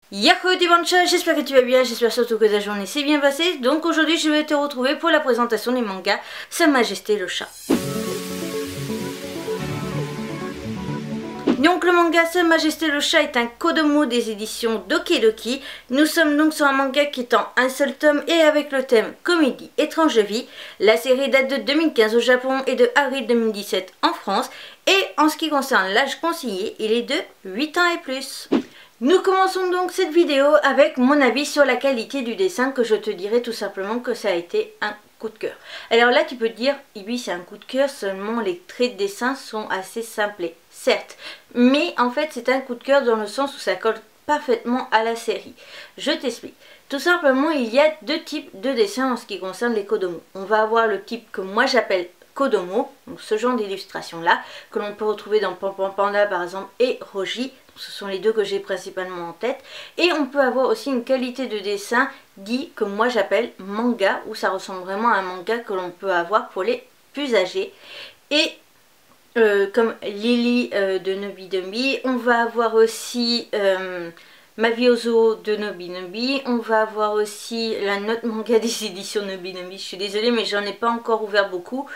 Yahoo Dimanche, j'espère que tu vas bien, j'espère surtout que ta journée s'est bien passée. Donc aujourd'hui je vais te retrouver pour la présentation des mangas Sa Majesté le Chat. Donc le manga Sa Majesté le Chat est un kodomo des éditions Dokidoki. Nous sommes donc sur un manga qui est en un seul tome et avec le thème Comédie étrange vie. La série date de 2015 au Japon et de avril 2017 en France. Et en ce qui concerne l'âge conseillé, il est de 8 ans et plus. Nous commençons donc cette vidéo avec mon avis sur la qualité du dessin, que je te dirai tout simplement que ça a été un coup de cœur. Alors là tu peux te dire, oui c'est un coup de cœur, seulement les traits de dessin sont assez simplés, certes. Mais en fait c'est un coup de cœur dans le sens où ça colle parfaitement à la série. Je t'explique. Tout simplement il y a deux types de dessins en ce qui concerne les kodomo. On va avoir le type que moi j'appelle kodomo, donc ce genre d'illustration là, que l'on peut retrouver dans Pan Pan Panda par exemple et Roji. Ce sont les deux que j'ai principalement en tête. Et on peut avoir aussi une qualité de dessin dit que moi j'appelle manga, où ça ressemble vraiment à un manga que l'on peut avoir pour les plus âgés. Et comme Lily de Nobinobi, on va avoir aussi Mavioso de Nobinobi, on va avoir aussi la note manga des éditions Nobinobi. Je suis désolée mais j'en ai pas encore ouvert beaucoup.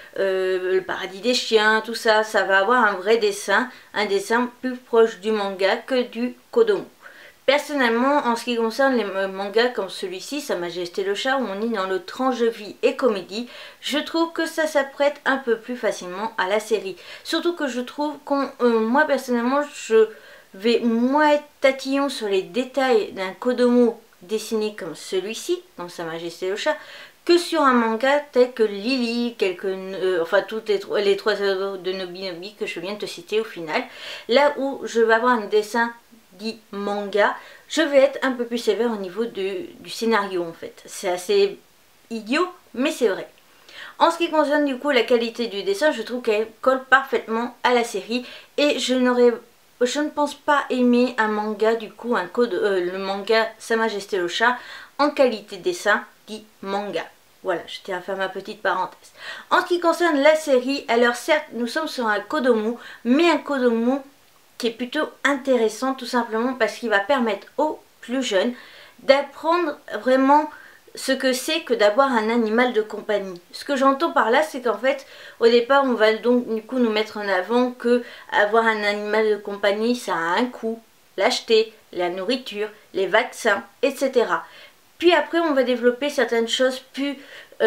Le paradis des chiens, tout ça, ça va avoir un vrai dessin, un dessin plus proche du manga que du kodomo. Personnellement, en ce qui concerne les mangas comme celui-ci, Sa Majesté le Chat, où on est dans le tranche de vie et comédie, je trouve que ça s'apprête un peu plus facilement à la série. Surtout que je trouve moi personnellement, je vais moins être tatillon sur les détails d'un kodomo dessiné comme celui-ci, dans Sa Majesté le Chat, que sur un manga tel que Lily, enfin toutes les trois de Nobinobi que je viens de te citer au final. Là où je vais avoir un dessin dit manga, je vais être un peu plus sévère au niveau du scénario en fait. C'est assez idiot, mais c'est vrai. En ce qui concerne du coup la qualité du dessin, je trouve qu'elle colle parfaitement à la série et je ne pense pas aimer un manga du coup, le manga Sa Majesté le Chat en qualité de dessin dit manga. Voilà, je tiens à faire ma petite parenthèse. En ce qui concerne la série, alors certes, nous sommes sur un kodomo, mais un kodomo qui est plutôt intéressant tout simplement parce qu'il va permettre aux plus jeunes d'apprendre vraiment ce que c'est que d'avoir un animal de compagnie. Ce que j'entends par là, c'est qu'en fait, au départ, on va donc du coup nous mettre en avant que avoir un animal de compagnie, ça a un coût, l'acheter, la nourriture, les vaccins, etc. Puis après, on va développer certaines choses plus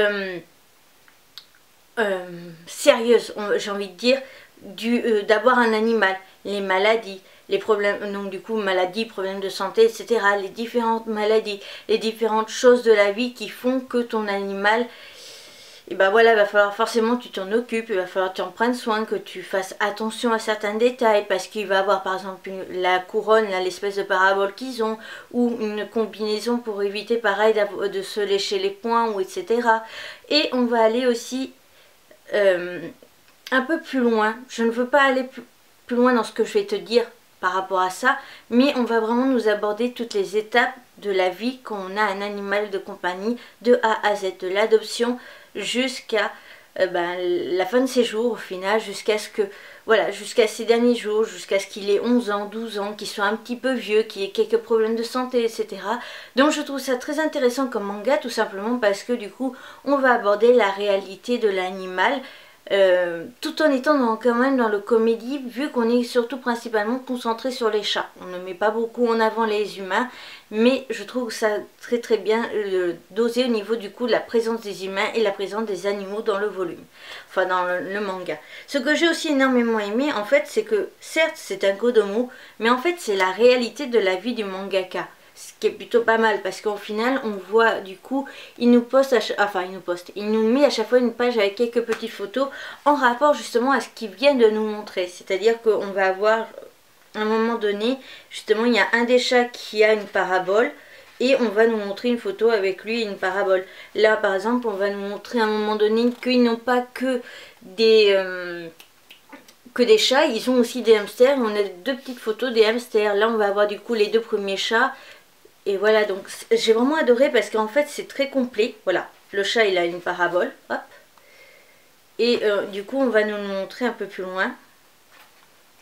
sérieuses, j'ai envie de dire, d'avoir un animal, les maladies, les problèmes, donc du coup maladies, problèmes de santé, etc. Les différentes maladies, les différentes choses de la vie qui font que ton animal, et ben voilà, il va falloir forcément que tu t'en occupes, il va falloir que tu en prennes soin, que tu fasses attention à certains détails, parce qu'il va avoir par exemple la couronne, l'espèce de parabole qu'ils ont, ou une combinaison pour éviter pareil de se lécher les poings, ou etc. Et on va aller aussi un peu plus loin. Je ne veux pas aller plus loin dans ce que je vais te dire par rapport à ça, mais on va vraiment nous aborder toutes les étapes de la vie quand on a un animal de compagnie de A à Z, de l'adoption jusqu'à la fin de ses jours au final, jusqu'à ce que voilà, jusqu'à ses derniers jours, jusqu'à ce qu'il ait 11 ans, 12 ans, qu'il soit un petit peu vieux, qu'il ait quelques problèmes de santé, etc. Donc je trouve ça très intéressant comme manga, tout simplement parce que du coup on va aborder la réalité de l'animal, tout en étant quand même dans le comédie, vu qu'on est surtout principalement concentré sur les chats. On ne met pas beaucoup en avant les humains, mais je trouve ça très très bien dosé au niveau du coup de la présence des humains et la présence des animaux dans le volume, enfin dans le manga. Ce que j'ai aussi énormément aimé en fait, c'est que certes c'est un kodomo, mais en fait c'est la réalité de la vie du mangaka. Ce qui est plutôt pas mal parce qu'au final on voit du coup il nous met à chaque fois une page avec quelques petites photos en rapport justement à ce qu'il vient de nous montrer. C'est-à-dire qu'on va avoir à un moment donné, justement il y a un des chats qui a une parabole et on va nous montrer une photo avec lui et une parabole. Là par exemple on va nous montrer à un moment donné qu'ils n'ont pas que des chats, ils ont aussi des hamsters. On a deux petites photos des hamsters. Là on va avoir du coup les deux premiers chats. Et voilà, donc j'ai vraiment adoré parce qu'en fait c'est très complet. Voilà, le chat il a une parabole, hop. Et du coup on va nous le montrer un peu plus loin.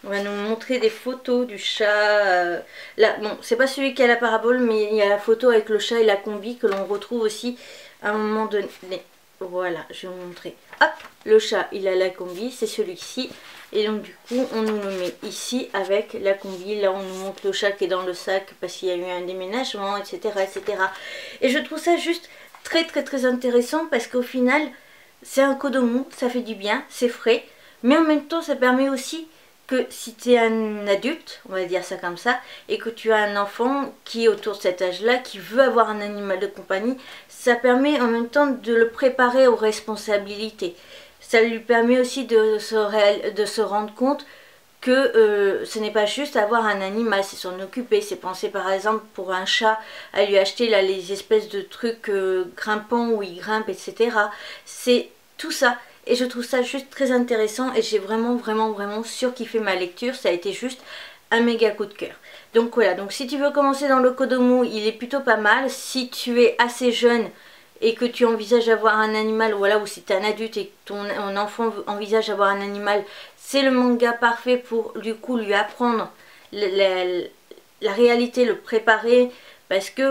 On va nous montrer des photos du chat. Là, bon, c'est pas celui qui a la parabole, mais il y a la photo avec le chat et la combi que l'on retrouve aussi à un moment donné. Voilà, je vais vous montrer. Hop, le chat, il a la combi, c'est celui-ci. Et donc du coup, on nous le met ici avec la combi. Là, on nous montre le chat qui est dans le sac parce qu'il y a eu un déménagement, etc., etc. Et je trouve ça juste très intéressant parce qu'au final, c'est un Kodomo, ça fait du bien, c'est frais. Mais en même temps, ça permet aussi que si tu es un adulte, on va dire ça comme ça, et que tu as un enfant qui est autour de cet âge-là, qui veut avoir un animal de compagnie, ça permet en même temps de le préparer aux responsabilités. Ça lui permet aussi de se rendre compte que ce n'est pas juste avoir un animal, c'est s'en occuper, c'est penser par exemple pour un chat à lui acheter là, les espèces de trucs grimpants où il grimpe, etc. C'est tout ça. Et je trouve ça juste très intéressant et j'ai vraiment surkiffé ma lecture. Ça a été juste un méga coup de cœur. Donc voilà, donc si tu veux commencer dans le Kodomo, il est plutôt pas mal. Si tu es assez jeune et que tu envisages d'avoir un animal, voilà, ou si tu es un adulte et que ton enfant envisage d'avoir un animal, c'est le manga parfait pour du coup lui apprendre la réalité, le préparer. Parce que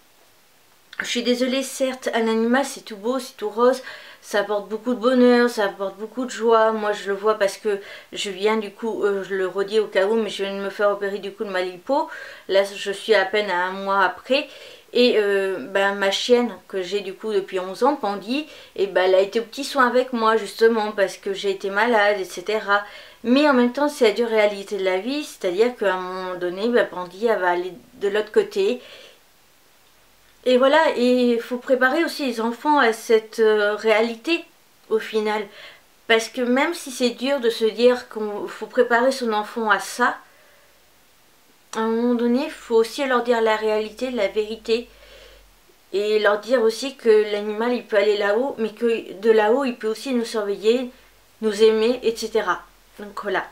je suis désolée, certes, un animal c'est tout beau, c'est tout rose, ça apporte beaucoup de bonheur, ça apporte beaucoup de joie. Moi je le vois parce que je viens du coup, je le redis au cas où, mais je viens de me faire opérer du coup de ma lipo. Là je suis à peine à un mois après. Et ma chienne que j'ai du coup depuis 11 ans, Pandy, et elle a été au petit soin avec moi justement parce que j'ai été malade, etc. Mais en même temps c'est la dure réalité de la vie, c'est-à-dire qu'à un moment donné, Pandy elle va aller de l'autre côté. Et voilà, et il faut préparer aussi les enfants à cette réalité au final. Parce que même si c'est dur de se dire qu'il faut préparer son enfant à ça, à un moment donné, il faut aussi leur dire la réalité, la vérité. Et leur dire aussi que l'animal il peut aller là-haut, mais que de là-haut il peut aussi nous surveiller, nous aimer, etc. Donc voilà.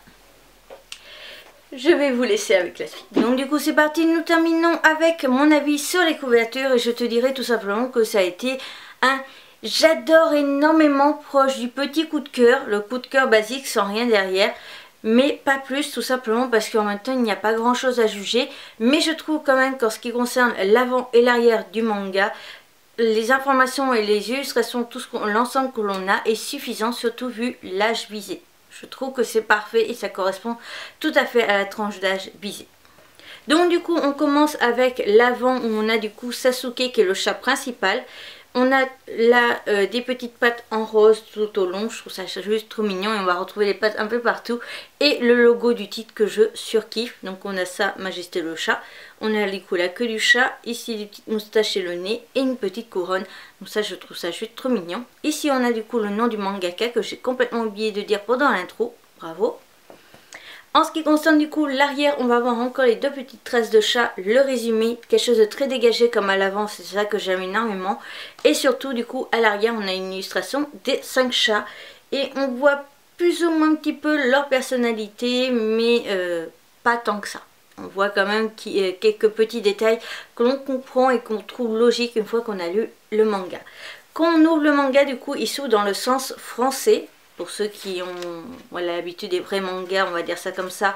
Je vais vous laisser avec la suite. Donc du coup c'est parti, nous terminons avec mon avis sur les couvertures et je te dirai tout simplement que ça a été un j'adore énormément proche du petit coup de cœur, le coup de cœur basique sans rien derrière, mais pas plus, tout simplement parce qu'en même temps il n'y a pas grand chose à juger, mais je trouve quand même qu'en ce qui concerne l'avant et l'arrière du manga, les informations et les illustrations, tout l'ensemble que l'on a est suffisant, surtout vu l'âge visé. Je trouve que c'est parfait et ça correspond tout à fait à la tranche d'âge visée. Donc du coup on commence avec l'avant où on a du coup Sasuke qui est le chat principal. On a là des petites pattes en rose tout au long, je trouve ça juste trop mignon et on va retrouver les pattes un peu partout. Et le logo du titre que je surkiffe, donc on a ça, Majesté le chat. On a du coup la queue du chat, ici des petites moustaches et le nez et une petite couronne. Donc ça je trouve ça juste trop mignon. Ici on a du coup le nom du mangaka que j'ai complètement oublié de dire pendant l'intro, bravo. En ce qui concerne du coup l'arrière, on va voir encore les deux petites traces de chat, le résumé, quelque chose de très dégagé comme à l'avant, c'est ça que j'aime énormément. Et surtout du coup à l'arrière on a une illustration des 5 chats et on voit plus ou moins un petit peu leur personnalité mais pas tant que ça. On voit quand même quelques petits détails que l'on comprend et qu'on trouve logique une fois qu'on a lu le manga. Quand on ouvre le manga du coup il s'ouvre dans le sens français. Pour ceux qui ont l'habitude des vrais mangas, on va dire ça comme ça,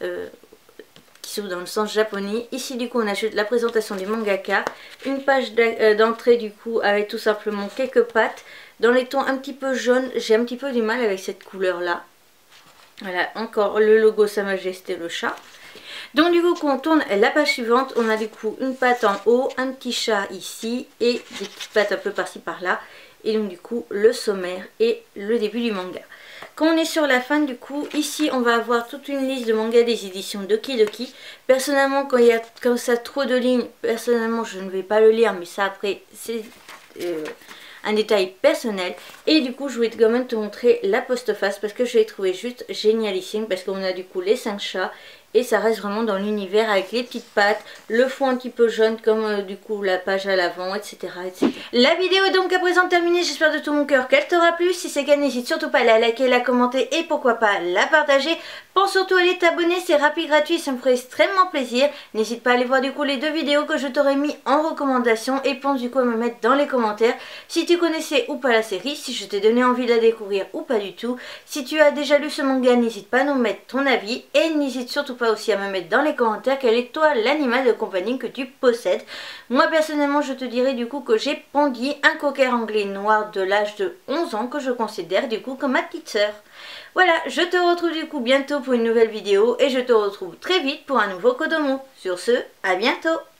qui s'ouvre dans le sens japonais. Ici du coup on ajoute la présentation du mangaka, une page d'entrée du coup avec tout simplement quelques pattes. Dans les tons un petit peu jaunes, j'ai un petit peu du mal avec cette couleur là. Voilà, encore le logo Sa Majesté le chat. Donc du coup quand on tourne la page suivante, on a du coup une patte en haut, un petit chat ici et des petites pattes un peu par-ci par-là. Et donc du coup le sommaire et le début du manga. Quand on est sur la fin du coup, ici on va avoir toute une liste de mangas des éditions Doki Doki. Personnellement quand il y a comme ça trop de lignes, personnellement je ne vais pas le lire, mais ça après c'est un détail personnel. Et du coup je voulais quand même te montrer la postface parce que je l'ai trouvé juste génialissime. Parce qu'on a du coup les 5 chats et ça reste vraiment dans l'univers avec les petites pattes, le fond un petit peu jaune comme du coup la page à l'avant, etc., etc. La vidéo est donc à présent terminée, j'espère de tout mon cœur qu'elle t'aura plu. Si c'est le cas, n'hésite surtout pas à la liker, la commenter et pourquoi pas la partager. Pense surtout à aller t'abonner, c'est rapide, gratuit, ça me ferait extrêmement plaisir. N'hésite pas à aller voir du coup les 2 vidéos que je t'aurais mis en recommandation et pense du coup à me mettre dans les commentaires si tu connaissais ou pas la série, si je t'ai donné envie de la découvrir ou pas du tout. Si tu as déjà lu ce manga, n'hésite pas à nous mettre ton avis et n'hésite surtout pas aussi à me mettre dans les commentaires quel est toi l'animal de compagnie que tu possèdes. Moi personnellement je te dirais du coup que j'ai Pangui, un cocker anglais noir de l'âge de 11 ans que je considère du coup comme ma petite sœur. Voilà, je te retrouve du coup bientôt pour une nouvelle vidéo et je te retrouve très vite pour un nouveau Kodomo. Sur ce, à bientôt!